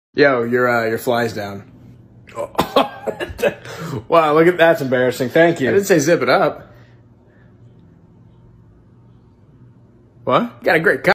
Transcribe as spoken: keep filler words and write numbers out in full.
Yo, your uh, your fly's down. Wow, look at that's embarrassing. Thank you. I didn't say zip it up. What? You got a great